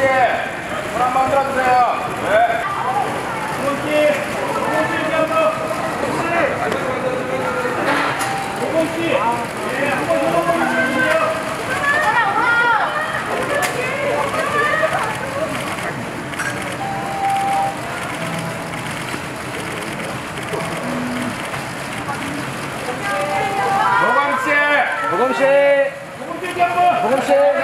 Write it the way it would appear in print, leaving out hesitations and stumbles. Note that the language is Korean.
손 한번 들어주세요. 네. 조공씨, 한번 들어보세요. 보검씨! 조공씨, 한번. 보검씨!